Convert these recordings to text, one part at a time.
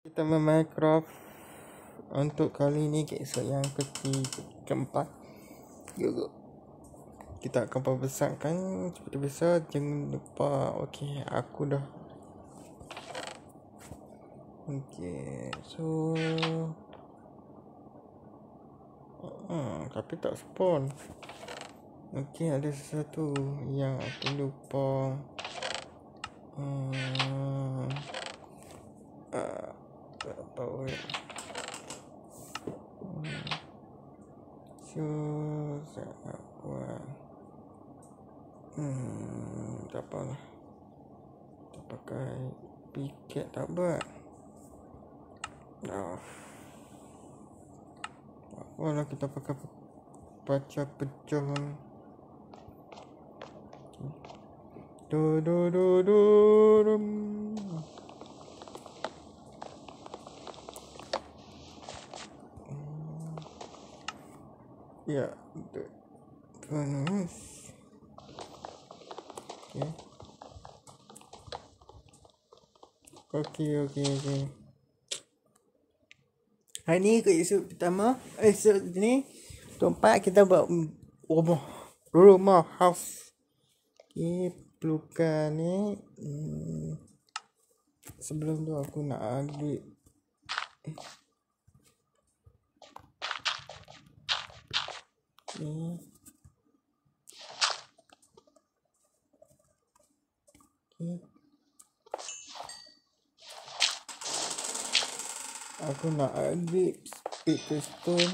Kita main Minecraft untuk kali ni episod yang keempat. Yuk. Kita akan perbesarkan seperti biasa. Jangan lupa. Okey, aku dah. Okey, so tapi tak spawn. Okey, ada sesuatu yang aku lupa. Apa weh? So saya nak buat. Tak apalah. Kita pakai piket tak buat. Walau kita pakai baca pecahan. Do. Ya, panas. Okey. Hari ni ke episod pertama. Episod ni tempat kita buat rumah house. Okey, perlukan ni. Sebelum tu aku nak ambil Okay. Aku nak ambil speaker stone.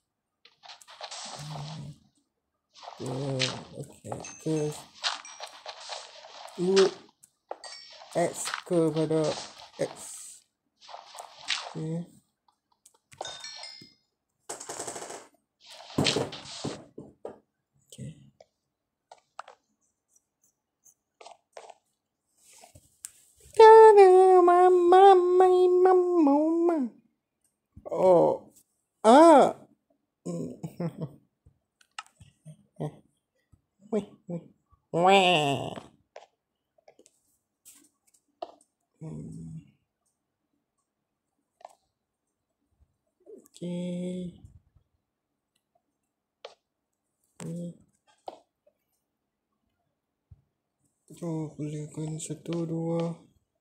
Okay. Wood X kepada X. Okay. Bolehkan 1, 2.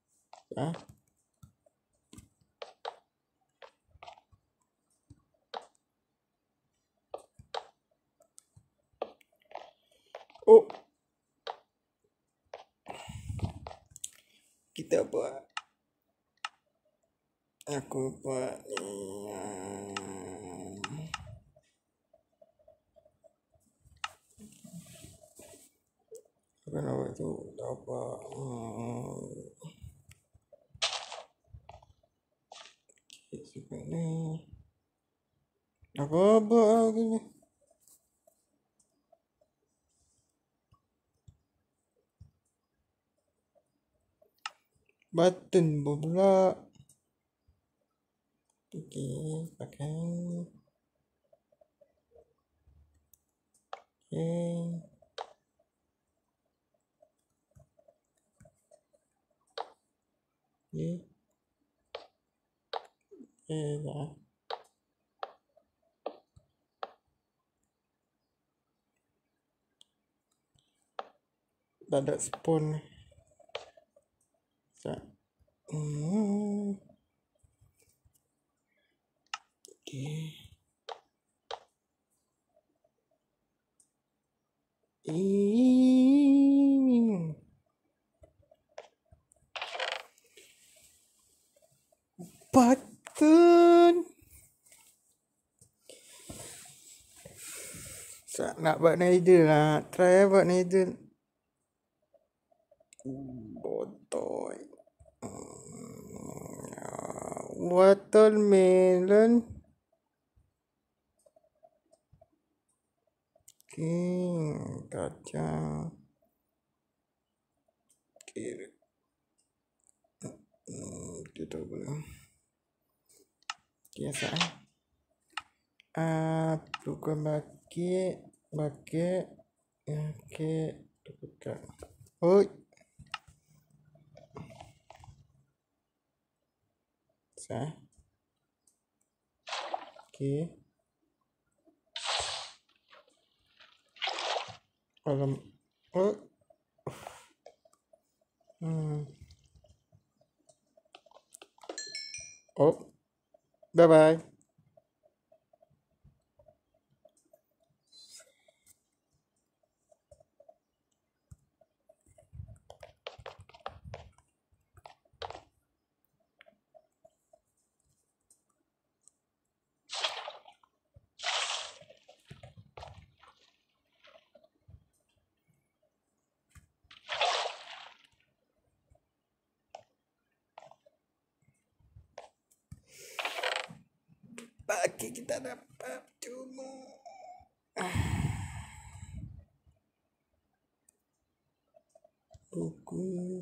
Kita buat. Aku buat ni. Kenapa tu dapat sebab ni apa lagi ni button pula. Okey, pakai dah. Dah ada spawn. Okay. Button. Nak buat nether lah. Try buat nether. Botol. Watermelon. Kacang. Kita boleh. Biasa. Bukan bucket. Bukan. Okay. Alam. Oh. Oh. Bye bye. Pagi kita dapat cuma. Buku.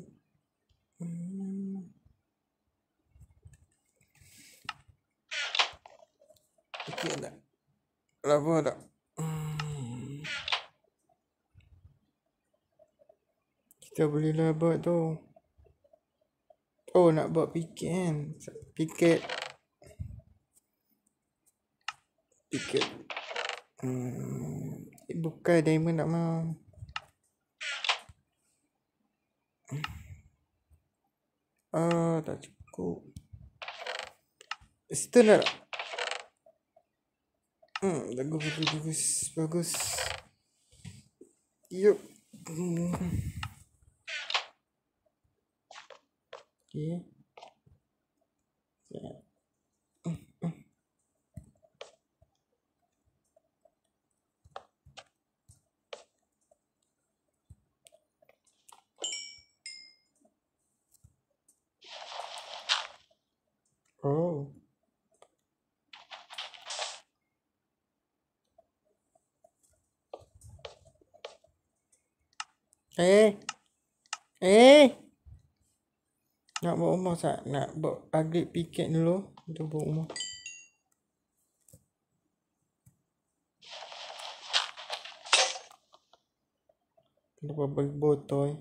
Okay tak? Lama tak? Kita bolehlah buat tu. Oh, nak buat piket kan? Piket. Bukan diamond nak mau. Tak cukup. Stone tak? Bagus. Yup. Okay. Oh. Nak buat rumah tak? Nak buat upgrade piket dulu. Kita buat rumah. Kita buat botol.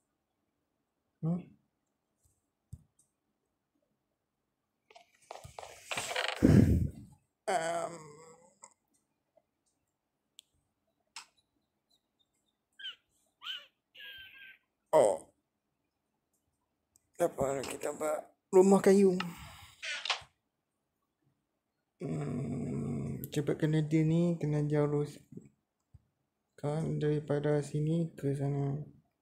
Oh. Dapat kita buat rumah kayu. Cepat kena dia ni, kena jauh kan daripada sini ke sana.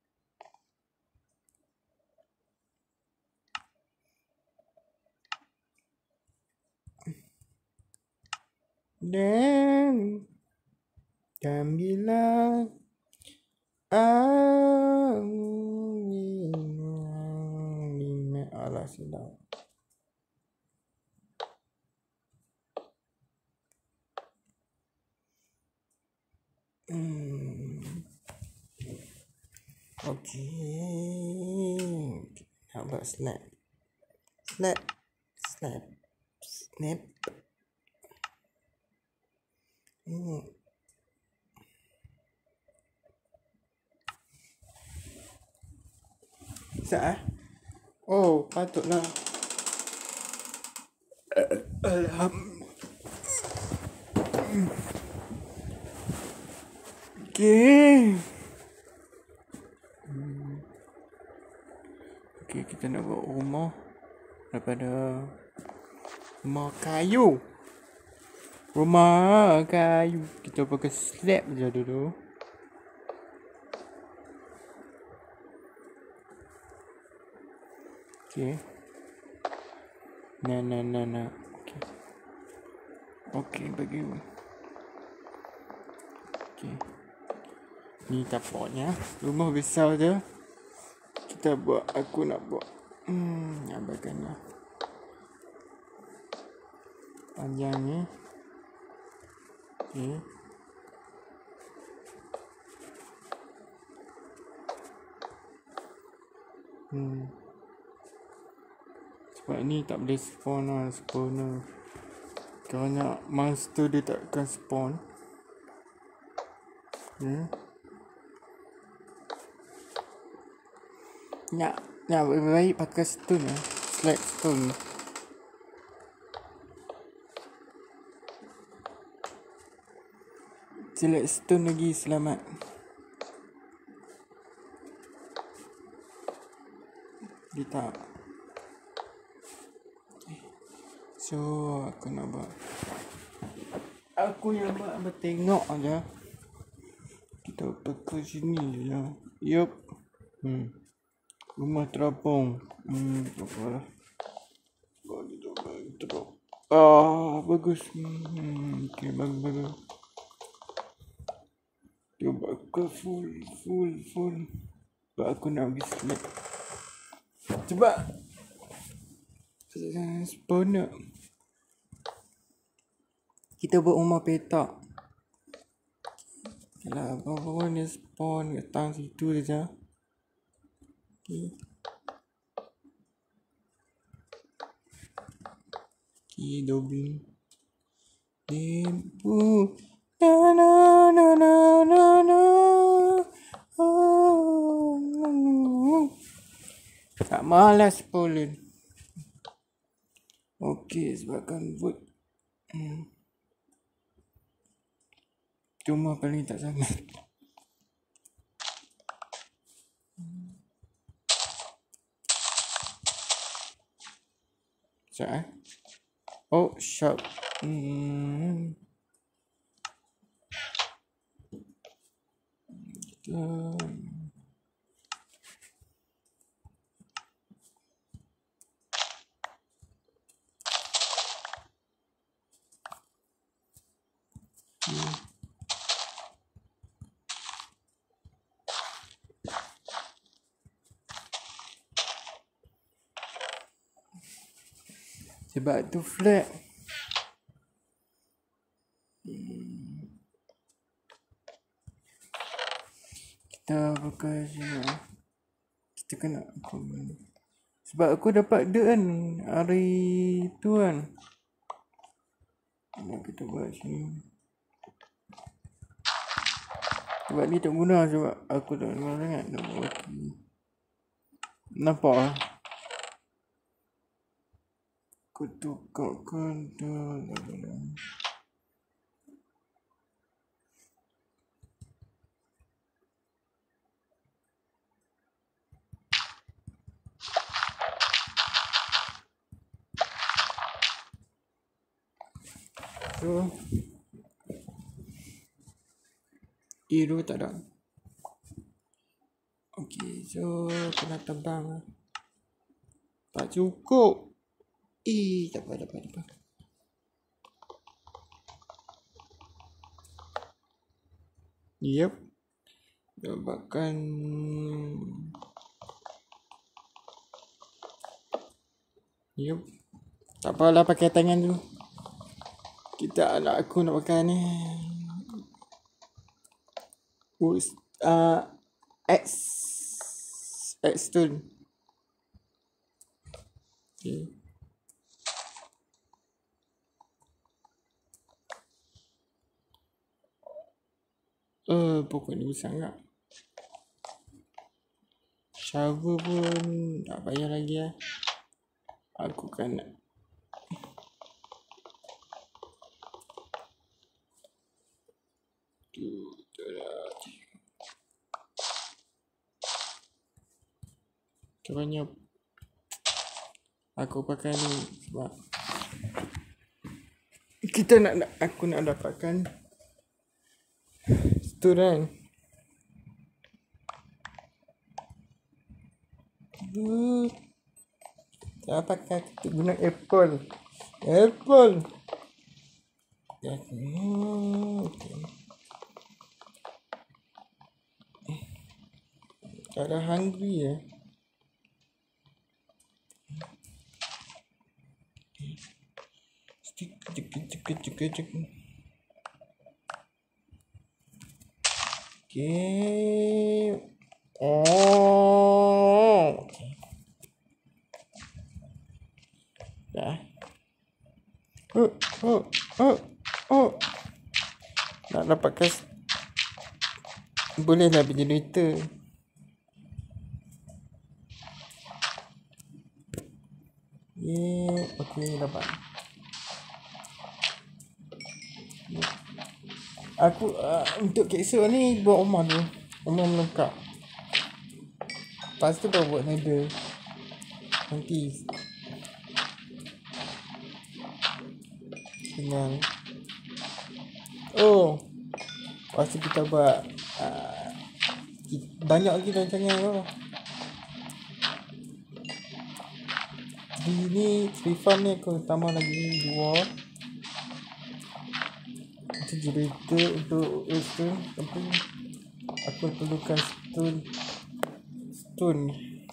Dan bila Allah sedap. Okay. Nak buat snap. Sah? Oh, patutlah. Okay. Okay, kita nak buat rumah daripada rumah kayu. Kita pakai slab je dulu. Okay. Nah. Okay, bagi. Okay. Ni tapaknya. Rumah besar je. Kita buat. Aku nak buat. Abaikanlah. Panjang ni. Okay. Sebab ni tak boleh spawn lah. Spawner. Kerana monster dia takkan spawn. Nak baik pakai stone lah. Slab stone. Select stone lagi, selamat. Dia tak. So aku nak buat. Aku yang buat tengok aja. Kita pakai sini je lah. Yup. Rumah terapung. Apa lah. Bagi teruk. Bagus. Okay, bagus. Cuba ke full. Sebab aku nak pergi snack. Cuba. Spawner. Kita buat rumah petak. Yalah, bawah ni spawn kat tang situ saja. Okay. Okay, dobing. Lempu. Na. Tak malas pulun. Okey, sebabkan wood. Cuma paling tak sangat. Sekejap Oh, shop. Sebab tu flat. Kita pakai sini. Kita kena sebab aku dapat dia kan hari tu kan. Kita buat sini. Sebab ni tak guna sebab aku tak guna sangat. Nampak lah. Aku tukarkan dalam. So hero tak ada. Okay, so kena tebang. Tak cukup. Tak apa. Yep. Dapatkan. Yep. Tak apalah, pakai tangan dulu. Aku nak pakai ni. X stone. Okay. Pokok ni besar tak? Shower pun tak payah lagi lah. Aku kan nak. Caranya aku pakai ni sebab aku nak dapatkan storan. Saya pakai guna apple. Ada hungry ya. Cek. Okay. Okay. Dah. Nak dapatkan bolehlah pergi generator. Okay, dapat. Aku untuk kekso ni buat rumah dulu. Rumah melengkap. Lepas tu baru buat nether. Nanti dengan lepas tu kita buat banyak lagi rancangan tu. Tree farm ni aku tambah lagi 2. Itu generator untuk redstone. Tapi aku perlukan stone.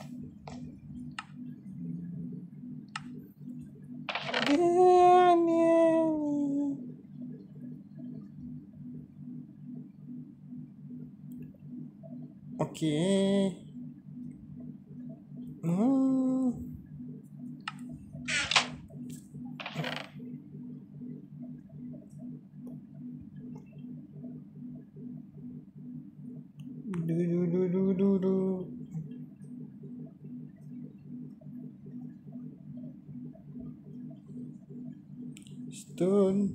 Okay. Stone.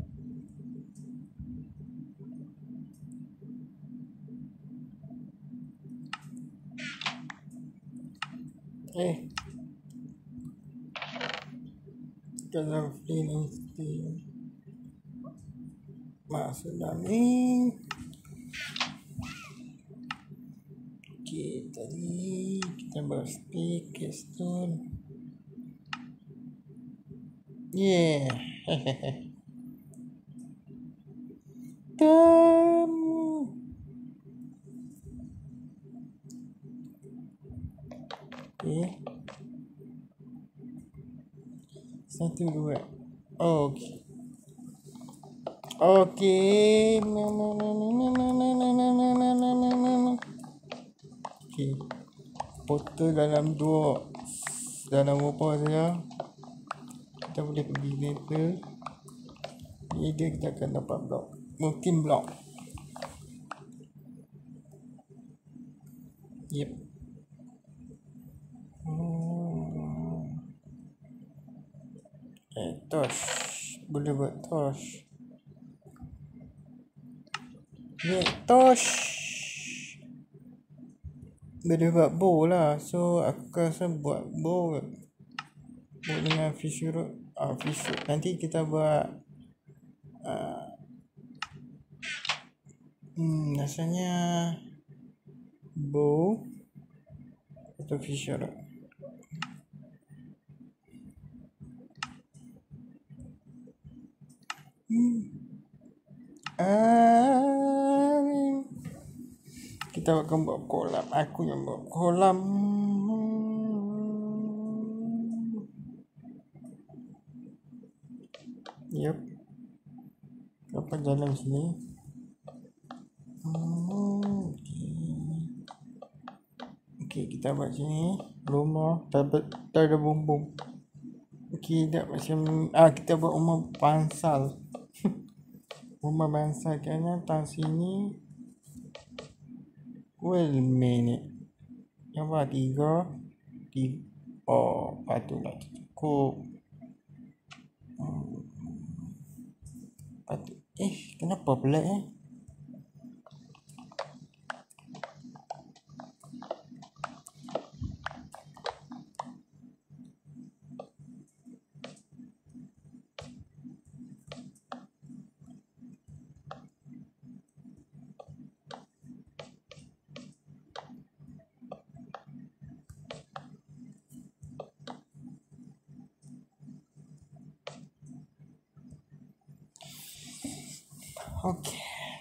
Kalau flint instinct masuk dalam ni. Okay, tadi kita buat stick stone. Yeah. Okay. 1, 2. Okay. Okay. Okay. Portal dalam apa saja. Kita boleh pergi nether. Nether kita akan dapat block. Mungkin block. Yep. Torch. Boleh buat torch. Torch. Boleh buat bow lah. So aku rasa buat bow dengan fish root. Nanti kita buat rasanya bow atau fish root. Kita akan buat kolam. Aku yang buat kolam. Yup. Apa jalan sini? Okay, kita buat sini. Rumah. Tak ada bumbung. Okay, tak macam kita buat rumah pansal. Rumah bangsal kan atas sini. Well, minute. Yang buat 3. Patutlah cukup. Kenapa pula Okay.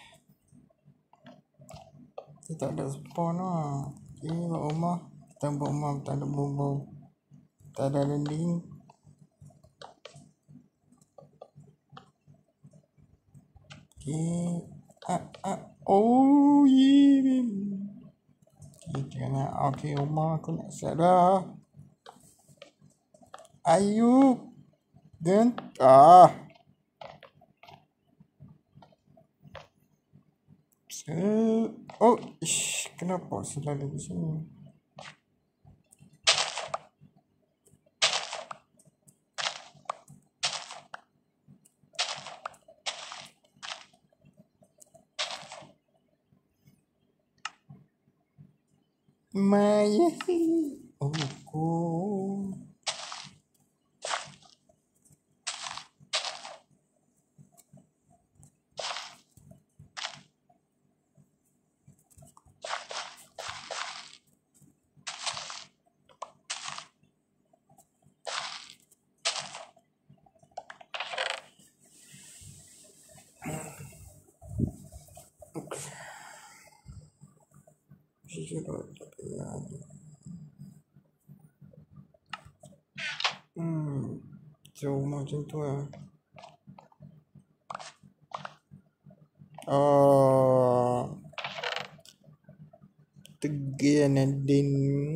Kita tak ada spawn lah. Ini buat rumah. Kita buat rumah tak ada bumbung. Tak ada landing. Okay. Oh yeah. Kita nak rumah aku nak set dah. Ayu. Gentah. Kenapa selalu di sini? Maya. Oh. So macam tu lah. Tegan Nadin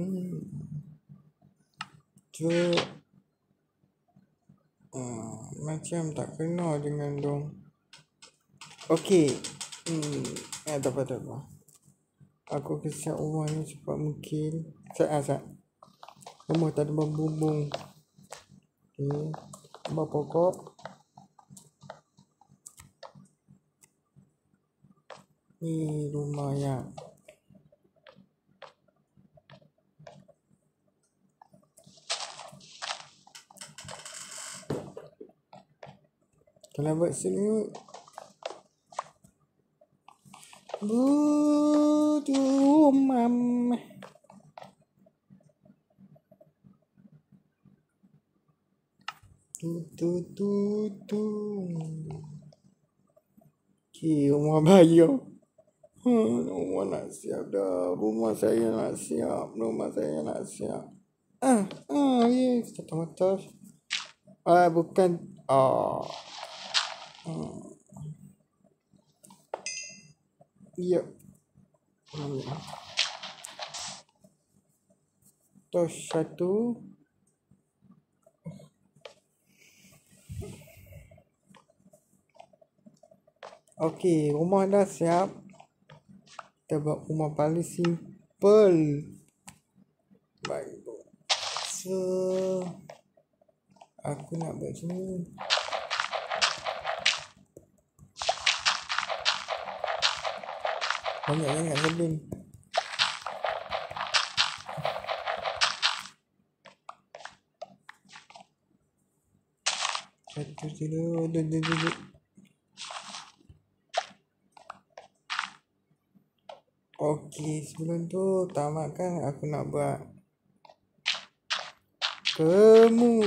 tu macam tak kenal dengan dong. Okey. Tak apa. Aku kesiap rumah ni cepat mungkin. Sat. Rumah tak ada bumbung. Okey. Tambah pokok. Ni rumah yang kalau buat sini butuh mama. Tu. Okay, rumah bayar. Rumah nak siap dah. Rumah saya nak siap. Yes. Mata. Bukan. Ya. Tos satu. Okey, rumah dah siap. Kita buat rumah paling simple. Baik. So, aku nak buat macam ni. Banyak sebelum. Satu dulu. Okey, sebelum tu tamatkan aku nak buat kamu.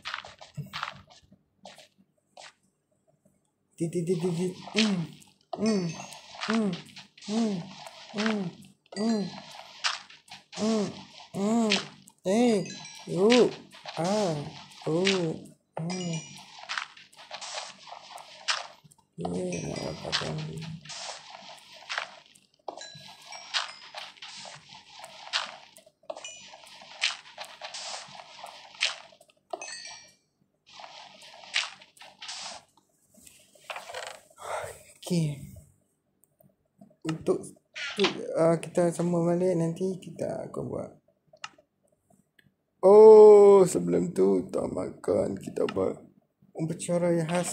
Okey. Untuk kita sambung balik nanti kita akan buat. Sebelum tu tak makan kita buat upacara yang khas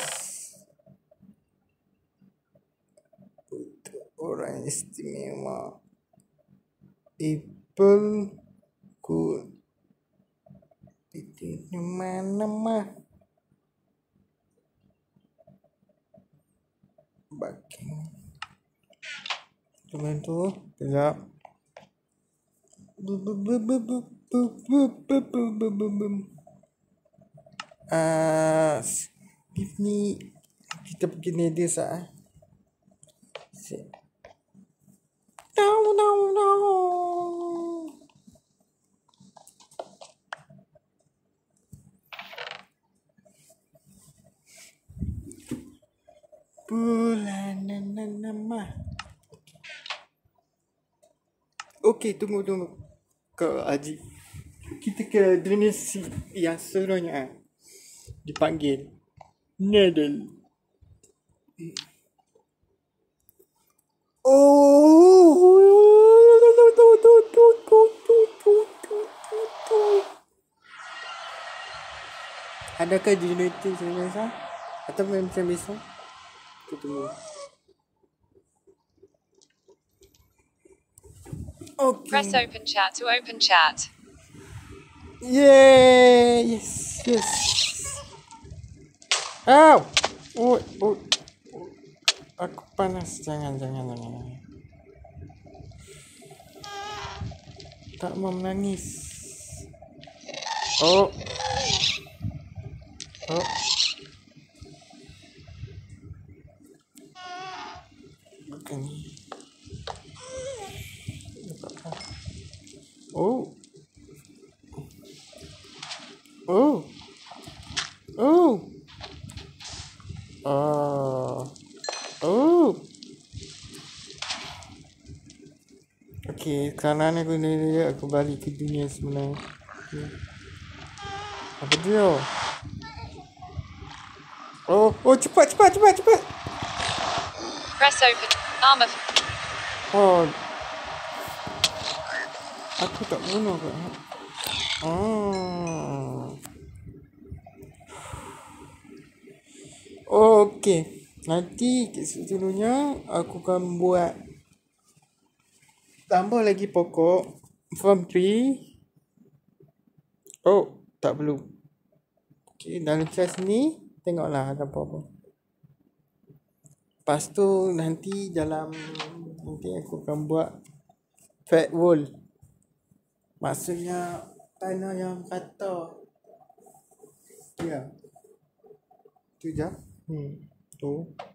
untuk orang istimewa. Apple good. Itu mana mah? Baking. Sebelum tu kejap. Ni kita pergi nadir sah. No. Bulan nama. Okey, tunggu. Kak Haji. Kita ke donasi yang seluruhnya dipanggil Nadal. Adakah donasi sebenarnya? Atau macam biasa? Kita tunggu. Press Okay. open chat to open chat. Yay! Yes. Ow! Oh. Aku panas. Jangan. Tak mau menangis. Oh. Bukan ni. Oh. Okey, sekarang aku balik ke dunia sebenar. Okay. Apa dia? Oh, cepat. Press open. Armor. Oh. Aku tak bunuh ke? Okey. Nanti seterusnya aku akan buat tambah lagi pokok from tree. Oh, tak perlu. Okey, dalam kelas ni tengoklah ada apa-apa. Lepas tu nanti aku akan buat fat wall. Maksudnya tanah yang rata. Ya. Tu je. Tu.